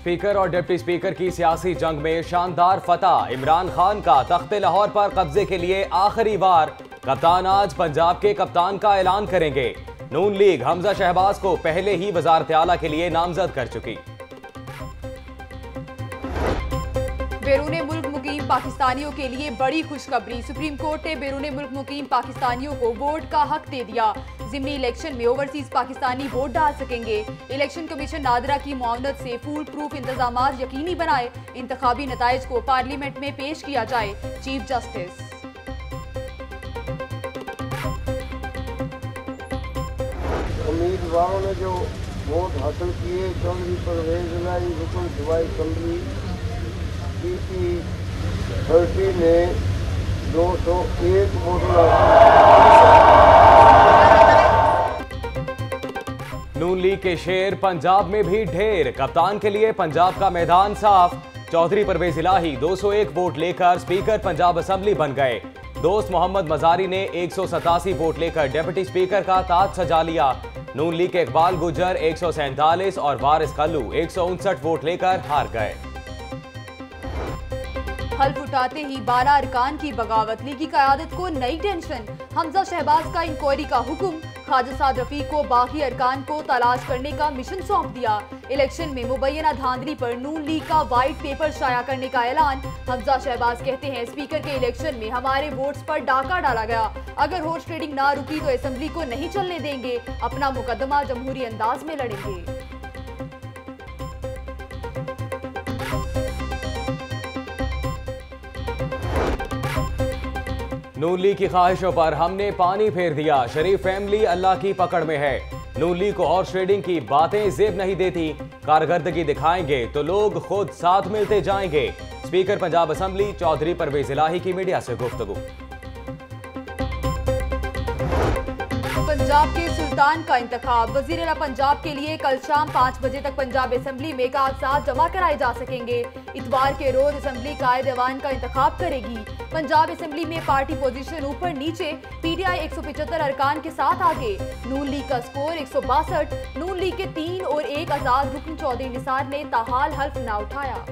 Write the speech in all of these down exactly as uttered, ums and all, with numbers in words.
Speaker और deputy speaker की सियासी जंग में शानदार फतह। इमरान खान का तख्ते लाहौर पर कब्जे के लिए आखिरी बार। कप्तान आज पंजाब के कप्तान का ऐलान करेंगे। नून लीग हमजा शहबाज को पहले ही वजारत आला के लिए नामजद कर चुकी। बैरून मुल्क मुकीम पाकिस्तानियों के लिए बड़ी खुशखबरी। सुप्रीम कोर्ट ने बैरून मुल्क मुकीम पाकिस्तानियों को वोट का हक दे दिया। ज़िमनी इलेक्शन में ओवरसीज पाकिस्तानी वोट डाल सकेंगे। इलेक्शन कमीशन नादरा की मुआवनत से फूल प्रूफ इंतजाम यकीनी बनाए। इंतखाबी नताइज को पार्लियामेंट में पेश किया जाए। Chief justice. उम्मीदवारों ने जो वोट हासिल किए, चौधरी परवेज इलाही हुकुम सुबाई असम्बली पी थर्टी ने दो सौ एक वोट। नून लीग के शेर पंजाब में भी ढेर। कप्तान के लिए पंजाब का मैदान साफ। चौधरी परवेज इलाही दो सौ एक वोट लेकर स्पीकर पंजाब असेंबली बन गए। दोस्त मोहम्मद मजारी ने एक सौ सतासी वोट लेकर डिप्टी स्पीकर का ताज सजा लिया। नून लीग के इकबाल गुजर एक सौ सैंतालीस और वारिस खल्लू एक सौ उनसठ वोट लेकर हार गए। हल्फ उठाते ही बारह अरकान की बगावत। लीगी क़यादत को नई टेंशन। हमजा शहबाज का इंक्वायरी का हुक्म। ख्वाजा साद रफीक को बाकी अरकान को तलाश करने का मिशन सौंप दिया। इलेक्शन में मुबैना धांधली पर नून लीग का वाइट पेपर शाया करने का ऐलान। हमजा शहबाज कहते हैं, स्पीकर के इलेक्शन में हमारे वोट्स पर डाका डाला गया। अगर हॉर्स ट्रेडिंग ना रुकी तो असेंबली को नहीं चलने देंगे। अपना मुकदमा जमहूरी अंदाज में लड़ेंगे। नून लीग की ख्वाहिशों पर हमने पानी फेर दिया। शरीफ फैमिली अल्लाह की पकड़ में है। नून लीग को हॉर्स ट्रेडिंग की बातें जेब नहीं देती। कारकर्दगी दिखाएंगे तो लोग खुद साथ मिलते जाएंगे। स्पीकर पंजाब असेंबली चौधरी परवेज इलाही की मीडिया से गुफ्तगू। पंजाब के सुल्तान का इंतखाब। वजीर आला पंजाब के लिए कल शाम पाँच बजे तक पंजाब असेंबली में कागजात जमा कराए जा सकेंगे। इतवार के रोज असेंबली कायद ऐवान का इंतखाब करेगी। पंजाब असेंबली में पार्टी पोजीशन ऊपर नीचे। पीटीआई एक सौ पिछहत्तर अरकान के साथ आगे। नून लीग का स्कोर एक सौ बासठ। नून लीग के तीन और एक आजाद रुकन चौधरी निसार ने ताहाल हल्फ न उठाया।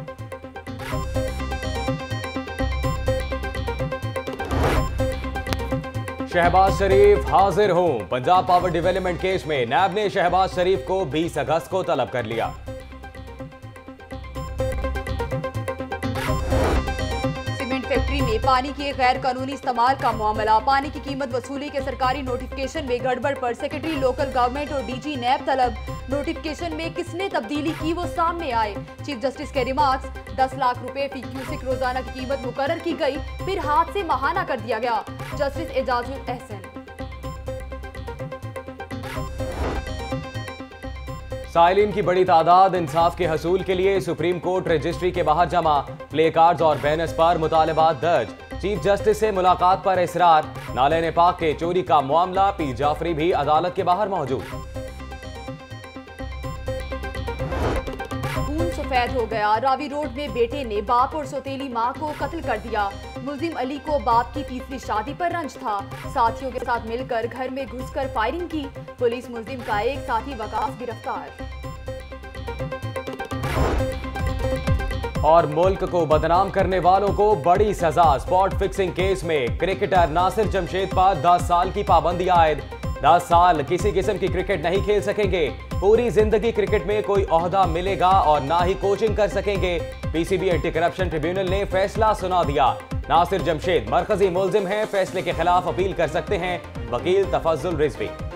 शहबाज शरीफ हाजिर हों। पंजाब पावर डेवलपमेंट केस में नैब ने शहबाज शरीफ को बीस अगस्त को तलब कर लिया। सीमेंट फैक्ट्री में पानी के गैर कानूनी इस्तेमाल का मामला। पानी की कीमत वसूली के सरकारी नोटिफिकेशन में गड़बड़ पर सेक्रेटरी लोकल गवर्नमेंट और डीजी नैब तलब। नोटिफिकेशन में किसने तब्दीली की वो सामने आए। चीफ जस्टिस के रिमार्क्स। दस लाख रुपए फी क्यूसिक रोजाना की कीमत मुकर्रर की गई, फिर हाथ से महाना कर दिया गया। जस्टिस एजाजुल एहसन। साइलिन की बड़ी तादाद इंसाफ के हसूल के लिए सुप्रीम कोर्ट रजिस्ट्री के बाहर जमा। प्ले कार्ड्स और बैनर्स पर मुतालबात दर्ज। चीफ जस्टिस से मुलाकात पर इसरार। नाले पाक के चोरी का मामला। पी जाफरी भी अदालत के बाहर मौजूद। सफेद हो गया। रावी रोड में बेटे ने बाप और सौतेली मां को कत्ल कर दिया। मुलजिम अली को बाप की तीसरी शादी पर रंज था। साथियों के साथ मिलकर घर में घुसकर फायरिंग की। पुलिस मुलजिम का एक साथी वकास गिरफ्तार। और मुल्क को बदनाम करने वालों को बड़ी सजा। स्पॉट फिक्सिंग केस में क्रिकेटर नासिर जमशेद पर दस साल की पाबंदी आयद। दस साल किसी किस्म की क्रिकेट नहीं खेल सकेंगे। पूरी जिंदगी क्रिकेट में कोई ओहदा मिलेगा और ना ही कोचिंग कर सकेंगे। पीसीबी एंटी करप्शन ट्रिब्यूनल ने फैसला सुना दिया। नासिर जमशेद मरकजी मुलजिम हैं। फैसले के खिलाफ अपील कर सकते हैं। वकील तफज्जुल रिजवी।